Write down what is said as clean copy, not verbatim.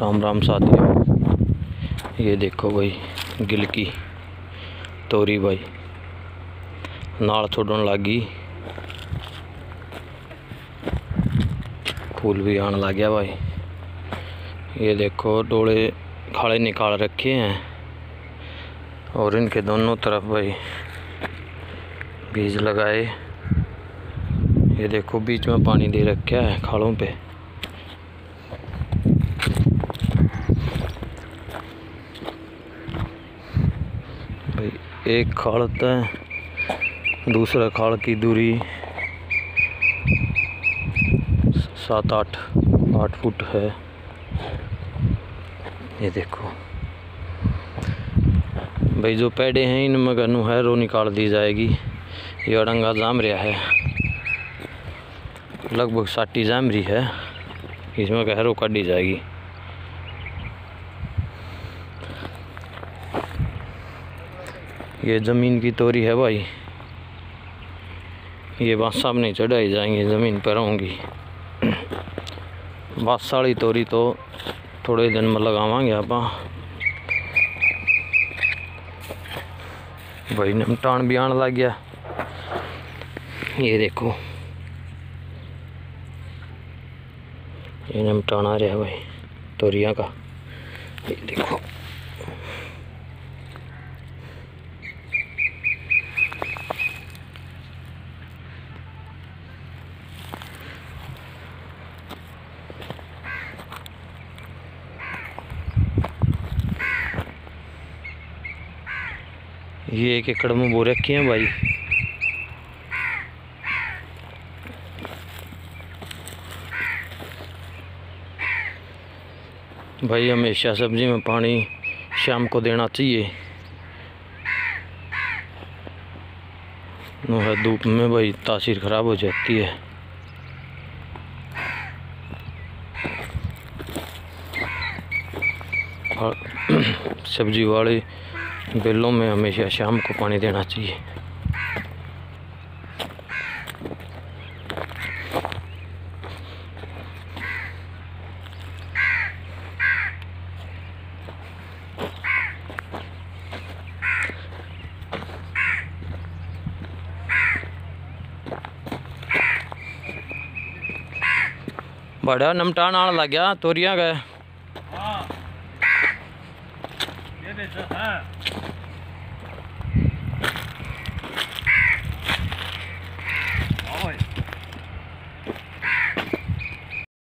राम राम साथियों, ये देखो भाई गिल की तोरी भाई नाल छोड़न लगी, फूल भी आने लग गया भाई। ये देखो डोले खाले निकाल रखे हैं और इनके दोनों तरफ भाई बीज लगाए। ये देखो बीच में पानी दे रखा है खालों पे। भाई एक खाल है, दूसरा खाल की दूरी 7-8 फुट है। ये देखो भाई जो पेड़े हैं इनमें गन्नू है रो निकाल दी जाएगी। ये अड़ंगा जाम रहा है, लगभग 60 जाम रही है, इसमें गहरो काटी जाएगी। ये ज़मीन की तोरी है भाई, ये बांस सामने चढ़ाई जाएंगी, ज़मीन पर होंगी। बांस वाली तोरी तो थोड़े दिन में लगावांगे आप भाई। निमटान भी आने लग गया। ये देखो ये निमटान आ रहा है भाई तोरियां का। ये देखो ये 1 एकड़ में बो रखी हैं भाई। भाई हमेशा सब्जी में पानी शाम को देना चाहिए, धूप में भाई तासीर ख़राब हो जाती है। और सब्जी वाले बेलों में हमेशा शाम को पानी देना चाहिए। बड़ा निमटान आने लग गया तोरियां गए। हाँ ये है।